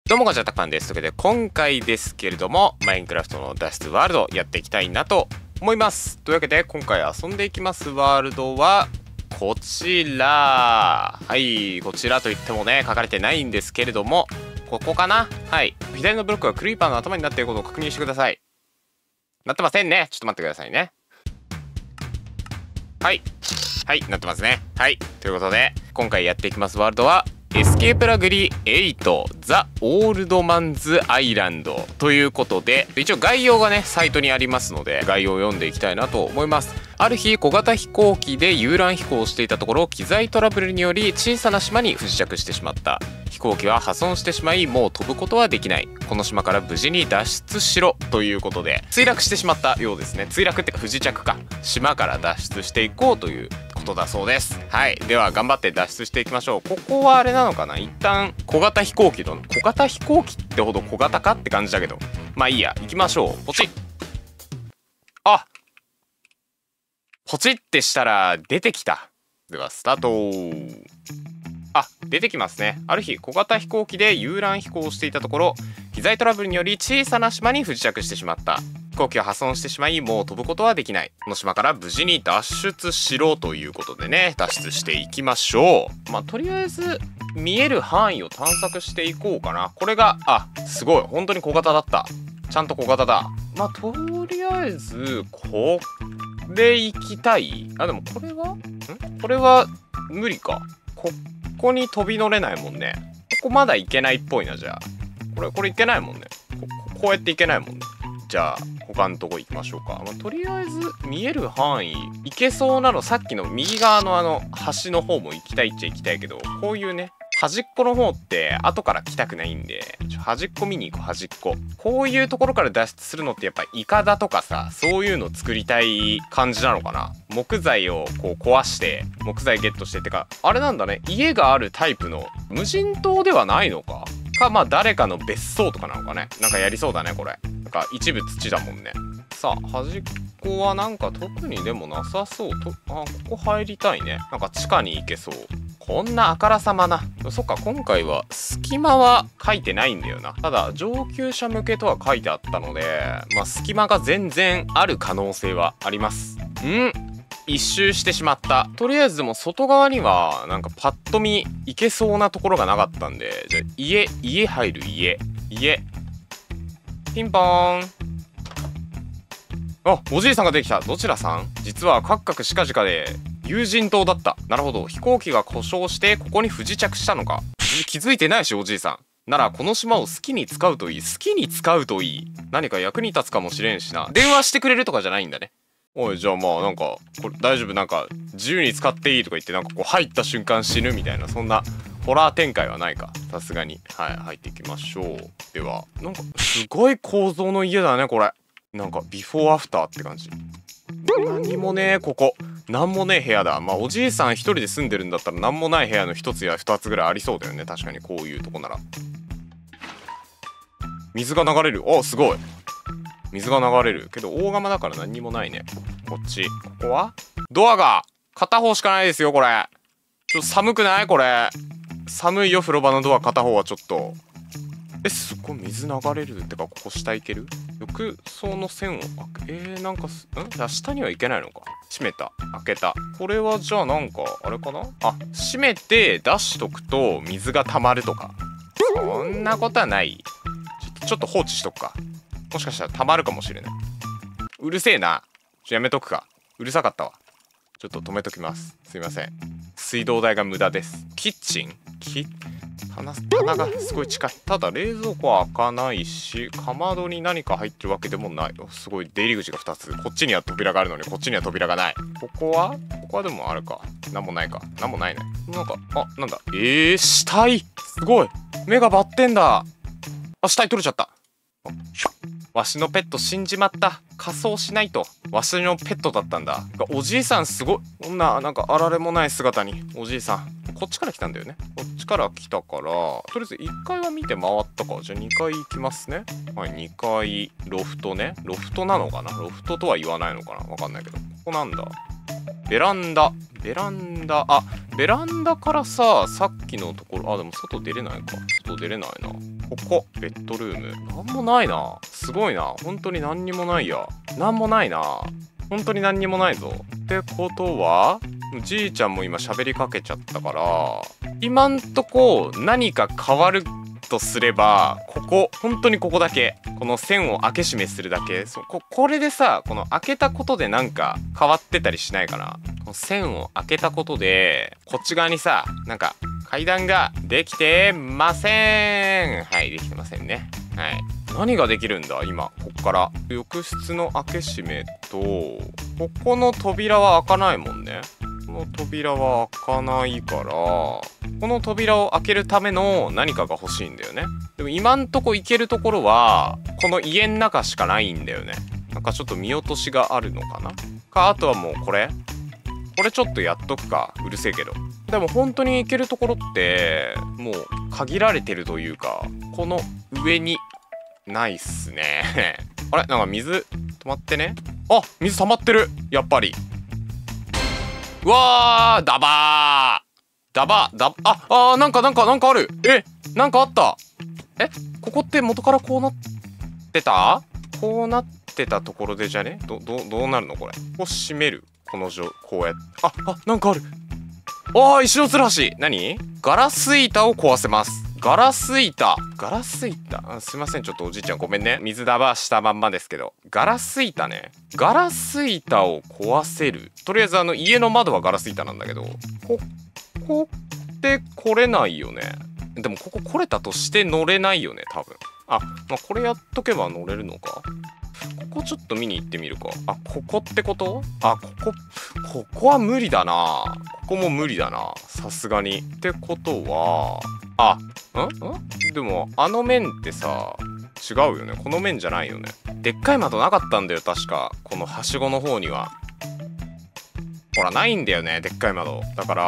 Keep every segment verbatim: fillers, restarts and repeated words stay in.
どうもこんにちは、たくぱんです。というわけで今回ですけれども、マインクラフトの脱出ワールドやっていきたいなと思います。というわけで今回遊んでいきますワールドはこちら。はい、こちらといってもね書かれてないんですけれども、ここかな。はい、左のブロックがクリーパーの頭になっていることを確認してください。なってませんね。ちょっと待ってくださいね。はいはいなってますね。はい、ということで今回やっていきますワールドはエスケープラグリエイトザ・オールドマンズ・アイランドということで、一応概要がねサイトにありますので概要を読んでいきたいなと思います。ある日小型飛行機で遊覧飛行をしていたところ、機材トラブルにより小さな島に不時着してしまった。飛行機は破損してしまいもう飛ぶことはできない。この島から無事に脱出しろということで墜落してしまったようですね。墜落ってか不時着か。島から脱出していこうということだそうです。はい、では頑張って脱出していきましょう。ここはあれなのかな、一旦小型飛行機の小型飛行機ってほど小型かって感じだけど、まあいいや、行きましょう。ポチッ。あ、ポチってしたら出てきた。ではスタート。あ、出てきますね。ある日小型飛行機で遊覧飛行をしていたところ、機材トラブルにより小さな島に不時着してしまった。飛行機は破損してしまいもう飛ぶことはできない。この島から無事に脱出しろということでね、脱出していきましょう。まあとりあえず見える範囲を探索していこうかな。これが、あ、すごい本当に小型だった。ちゃんと小型だ。まあとりあえずこれ行きたい。あ、でもこれはんこれは無理か。こここに飛び乗れないもんね。ここまだ行けないっぽいな。じゃあこれこれ行けないもんね。 こ, こうやって行けないもんね。じゃあ他のとこ行きましょうか。まあ、とりあえず見える範囲行けそうなの、さっきの右側のあの端の方も行きたいっちゃ行きたいけど、こういうね端っこの方って後から来たくないんで、ちょ端っこ見に行こう。端っここういうところから脱出するのってやっぱイカダとかさ、そういうの作りたい感じなのかな。木材をこう壊して木材ゲットしてってか、あれなんだね、家があるタイプの無人島ではないのかか、まあ誰かの別荘とかなのかね。なんかやりそうだねこれ。なんか一部土だもんね。さあ端っこはなんか特にでもなさそうと。あ、ここ入りたいね。なんか地下に行けそう。こんなあからさまな。そっか、今回は隙間は書いてないんだよな。ただ上級者向けとは書いてあったので、まあ隙間が全然ある可能性はあります。ん一周してしまった。とりあえずでも外側にはなんかパッと見行けそうなところがなかったんで、じゃあ家家入る。家家ピンポーン。あ、おじいさんができた。どちらさん？実はカクカクシカジカで有人島だった。なるほど、飛行機が故障してここに不時着したのか。気づいてないしおじいさんならこの島を好きに使うといい。好きに使うといい。何か役に立つかもしれんしな。電話してくれるとかじゃないんだね。おい、じゃあまあなんかこれ大丈夫、なんか自由に使っていいとか言って、なんかこう入った瞬間死ぬみたいな、そんなホラー展開はないか、さすがに。はい、入っていきましょう。ではなんかすごい構造の家だねこれ。なんかビフォーアフターって感じ。何もねえ、ここ何もねえ部屋だ。まあおじいさん一人で住んでるんだったら何もない部屋の一つや二つぐらいありそうだよね。確かにこういうとこなら。水が流れる。お、すごい、水が流れるけど大釜だから何にもないね。こっち、ここはドアが片方しかないですよこれ。ちょっと寒くないこれ。寒いよ風呂場のドア片方はちょっと。え、すっごい水流れるってか、ここ下行ける？浴槽の線を開け、えー、なんかすん下には行けないのか。閉めた、開けた。これはじゃあなんかあれかな。あ、閉めて出しとくと水が溜まるとか、そんなことはない。ちょっとちょっと放置しとくか。もしかしたら溜まるかもしれない。うるせえな。ちょやめとくか。うるさかったわ。ちょっと止めときます。すいません。水道代が無駄です。キッチンキ棚, 棚がすごい近い。ただ冷蔵庫は開かないし、かまどに何か入ってるわけでもない。すごい出入り口がふたつ。こっちには扉があるのにこっちには扉がない。ここはここはでもあるか。なんもないか。なんもないね。なんか、あ、なんだ。えー、死体すごい、目がバッテンだ。あ、死体取れちゃった。わしのペット死んじまった。仮装しないと。わしのペットだったんだ。おじいさんすごい。こんななんかあられもない姿におじいさん。こっちから来たんだよね。こっちから来たから、とりあえずいっかいは見て回ったか。じゃあにかい行きますね。はい、にかいロフトね。ロフトなのかな。ロフトとは言わないのかな、わかんないけど。ここなんだ。ベランダ。 ベランダ、あ、ベランダからさ、さっきのところ、あ、でも外出れないか。外出れないな。ここ、ベッドルーム。なんもないな。すごいな。本当に何にもないや。なんもないな。本当に何にもないぞ。ってことは、じいちゃんも今喋りかけちゃったから、今んとこ何か変わるとすれば、ここ、本当にここだけ。この線を開け閉めするだけ。そこ、これでさ、この開けたことでなんか変わってたりしないかな。この線を開けたことで、こっち側にさ、なんか階段ができてません。はい、できてませんね。はい。何ができるんだ今、こっから。浴室の開け閉めと、ここの扉は開かないもんね。この扉は開かないから、この扉を開けるための何かが欲しいんだよね。でも今んとこ行けるところは、この家の中しかないんだよね。なんかちょっと見落としがあるのかなか、あとはもうこれこれちょっとやっとくか。うるせえけど。でも本当に行けるところって、もう限られてるというか、この上にないっすね。あれなんか水止まってね。あ、水溜まってる。やっぱり。うわー、ダバーダバダああーなんかなんかなんかある。えなんかあった。えここって元からこうなってたこうなってたところでじゃねどどどうなるのこれ。ここ閉める。この状こうやってああなんかある。ああ石のつるはし。何ガラス板を壊せます。ガラス板ガラス板あすいませんちょっとおじいちゃんごめんね。水ダバーしたまんまですけどガラス板ね。ガラス板を壊せる。とりあえずあの家の窓はガラス板なんだけどここって来れないよね。でもここ来れたとして乗れないよね多分。あまあこれやっとけば乗れるのか。ここちょっと見に行ってみるか。あここってこと。あここここは無理だな。ここも無理だなさすがに。ってことはあんんでもあの面ってさ違うよね。この面じゃないよね。でっかい窓なかったんだよ確か。このはしごの方にはほらないんだよねでっかい窓だから。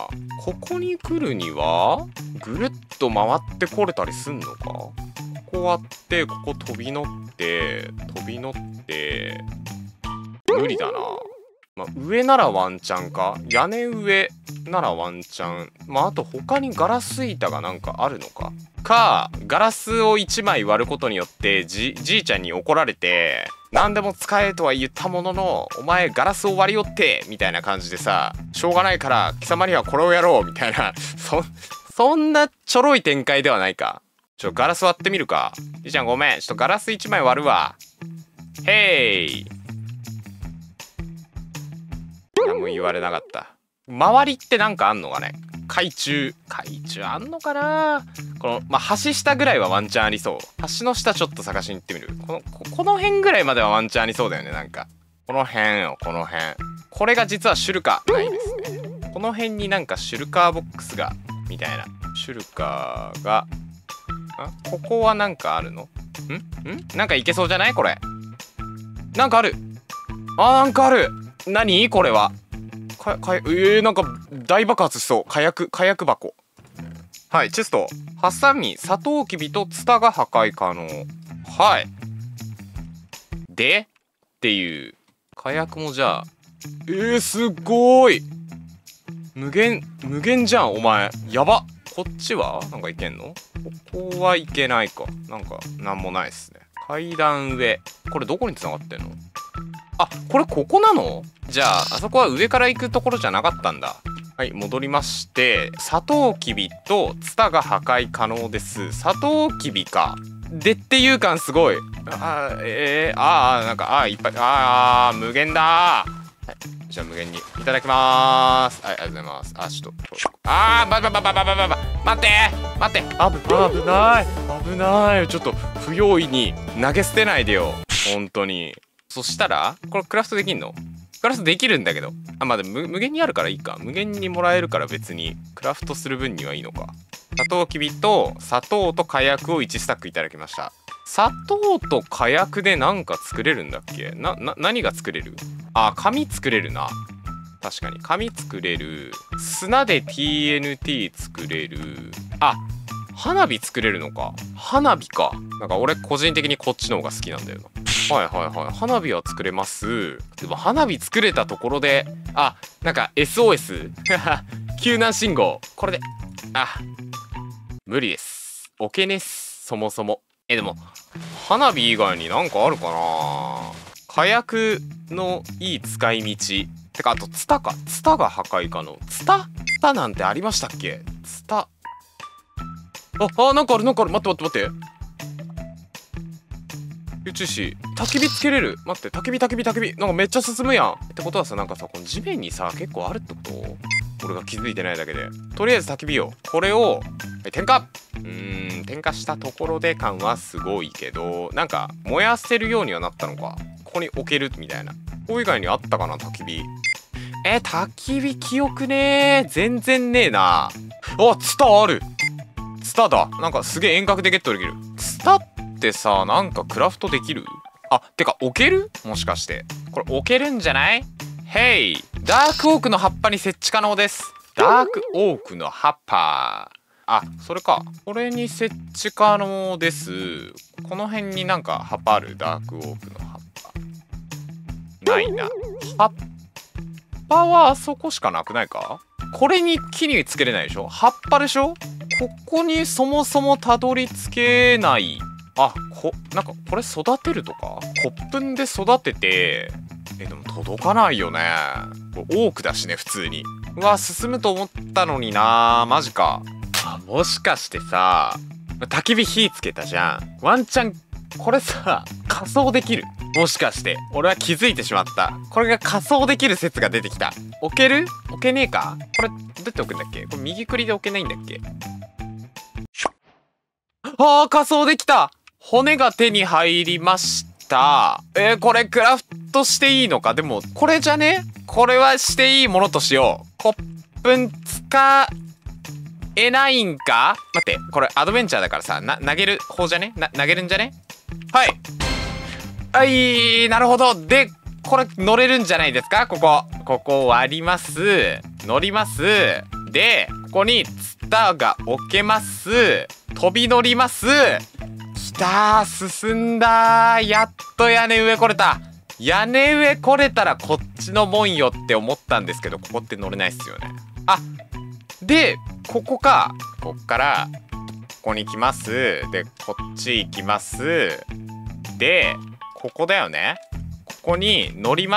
ここに来るにはぐるっと回ってこれたりすんのか。ここ割ってここ飛び乗って飛び乗って無理だな。まあ、上ならワンチャンか。屋根上ならワンチャン。まああと他にガラス板がなんかあるのか。かガラスをいちまい割ることによってじじいちゃんに怒られて何でも使えとは言ったもののお前ガラスを割りよってみたいな感じでさしょうがないから貴様にはこれをやろうみたいなそそんなちょろい展開ではないか。ちょガラス割ってみるか。じいちゃんごめんちょっとガラスいちまい割るわ。へい何も言われなかった。周りってなんかあんのかね。海中海中あんのかな。このまあ橋下ぐらいはワンチャンありそう。橋の下ちょっと探しに行ってみる。この こ, この辺ぐらいまではワンチャンありそうだよね。なんかこの辺よこの辺。これが実はシュルカないですね。この辺になんかシュルカーボックスがみたいな。シュルカーがあここはなんかあるの。んんなんかいけそうじゃないこれ。なんかある。あなんかある。何これは。かかえー、なんか大爆発しそう。火薬火薬箱。はいチェスト。ハサミサトウキビとツタが破壊可能。はいでっていう火薬もじゃあえー、すごーい無限無限じゃんお前やば。こっちはなんかいけんの。ここはいけないか。なんかなんもないっすね。階段上これどこに繋がってんの。あこれここなの。じゃああそこは上から行くところじゃなかったんだ。はい戻りましてサトウキビとツタが破壊可能です。サトウキビかでっていう感すごい。あーえー、あーなんかあーいっぱいあー無限だー。はいじゃあ無限にいただきまーす。はいありがとうございます。あちょっとあーばばばばばばばば待って待ってあぶ危ない危ないちょっと不用意に投げ捨てないでよ本当に。そしたらこれクラフトできんの。クラフトできるんだけどあまあでも無限にあるからいいか。無限にもらえるから別にクラフトする分にはいいのか。サトウキビと砂糖と火薬をいちスタックいただきました。砂糖と火薬で何か作れるんだっけ。なな何が作れる。あ紙作れるな。確かに紙作れる。砂で ティーエヌティー 作れる。あ花火作れるのか。花火か。なんか俺個人的にこっちの方が好きなんだよな。はいはいはい。花火は作れます。でも花火作れたところで、あ、なんか エスオーエス 救難信号。これで、あ、無理です。オケネス、そもそも。え、でも、花火以外になんかあるかな。火薬のいい使い道。てか、あと、ツタか。ツタが破壊可能。ツタツタなんてありましたっけ。ツタ。あ、あ、なんかある、なんかある。待って待って待って。宇宙士、焚き火つけれる。待って、焚き火焚き火焚き火。なんかめっちゃ進むやん。ってことはさ、なんかさ、この地面にさ、結構あるってこと？俺が気づいてないだけで。とりあえず焚き火よ。これを、はい、点火。うーん、点火したところで感はすごいけど、なんか、燃やせるようにはなったのか。ここに置けるみたいな。ここ以外にあったかな、焚き火。え、焚き火記憶ねー。全然ねえな。あ、ツタある。ツタだ。なんかすげえ遠隔でゲットできる。ツタってさ、なんかクラフトできる？あ、てか置ける？もしかして。これ置けるんじゃない？ヘイ！ダークオークの葉っぱに設置可能です。ダークオークの葉っぱ。あ、それか。これに設置可能です。この辺になんか葉っぱある？ダークオークの葉っぱ。ないな。葉っぱはあそこしかなくないか？これに木につけれないでしょ？葉っぱでしょ？ここにそもそもたどり着けない。あ、こ、なんかこれ育てるとか？骨粉で育てて、え、でも届かないよね。これ多くだしね、普通に。うわ、進むと思ったのにな。マジか。あ、もしかしてさ、焚き火火つけたじゃん。ワンチャン、これさ、仮装できる？もしかして。俺は気づいてしまった。これが仮装できる説が出てきた。置ける？置けねえか？これ、どうやって置くんだっけ？これ右クリで置けないんだっけ？あー、仮装できた！骨が手に入りました。えー、これクラフトしていいのか？でも、これじゃね？これはしていいものとしよう。コップン使えないんか？待って、これアドベンチャーだからさ、な、投げる方じゃね？な、投げるんじゃね？はい。はい、なるほど。で、これ乗れるんじゃないですか？ここ。ここ割ります。乗ります。で、ここにツタが置けます。飛び乗ります。きたー、進んだー。やっと屋根上来れた。屋根上来れたらこっちのもんよって思ったんですけど、ここって乗れないっすよね。あ、で、ここか。こっから、ここに来ます。で、こっち行きます。で、ここだよね。ここに乗ります。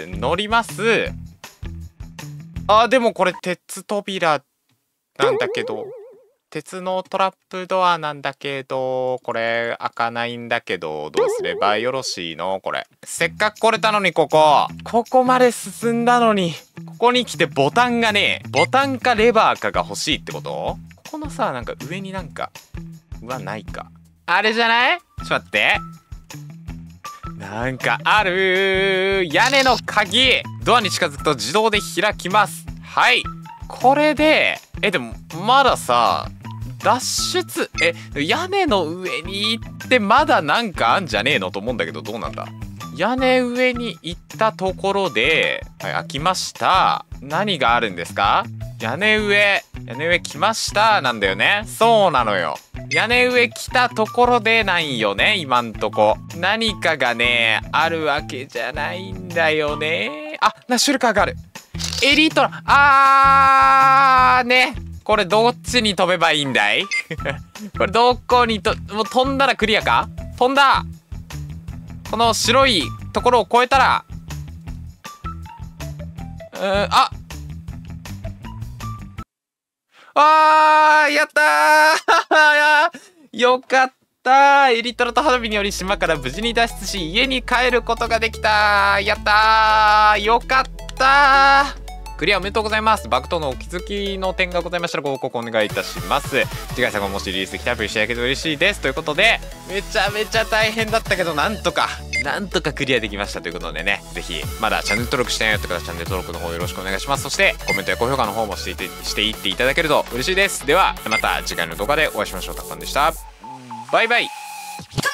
乗ります。あ、でもこれ鉄扉なんだけど。鉄のトラップドアなんだけど、これ開かないんだけど、どうすればよろしいの？これ。せっかく来れたのに、ここ。ここまで進んだのに、ここに来てボタンがね、ボタンかレバーかが欲しいってこと？ここのさ、なんか上になんか、うわ、ないか。あれじゃない？ちょっと待って。なんかあるー。屋根の鍵。ドアに近づくと自動で開きます。はい。これで、え、でも、まださ、脱出、え、屋根の上に行ってまだなんかあんじゃねえのと思うんだけど、どうなんだ？屋根上に行ったところで、はい、開きました。何があるんですか？屋根上、屋根上来ましたなんだよね。そうなのよ。屋根上来たところでないよね、今んとこ。何かがね、あるわけじゃないんだよね。あ、ナッシュルカーがある。エリートな、あーね。これどっちに飛べばいいんだい？これどこにと、もう飛んだらクリアか？飛んだ！この白いところを越えたら、うーん、ああー、やったーよかったー。エリトラと花火により島から無事に脱出し、家に帰ることができたー。やったー、よかったー。クリアおめでとうございます。バグ等のお気づきの点がございましたらご報告お願いいたします。次回作ももしリリースできたらプレイしていただけると嬉しいです。ということで、めちゃめちゃ大変だったけど、なんとかなんとかクリアできましたということでね、ぜひまだチャンネル登録してないよって方はチャンネル登録の方よろしくお願いします。そしてコメントや高評価の方もしていてしていっていただけると嬉しいです。ではまた次回の動画でお会いしましょう。たくさんでした。バイバイ。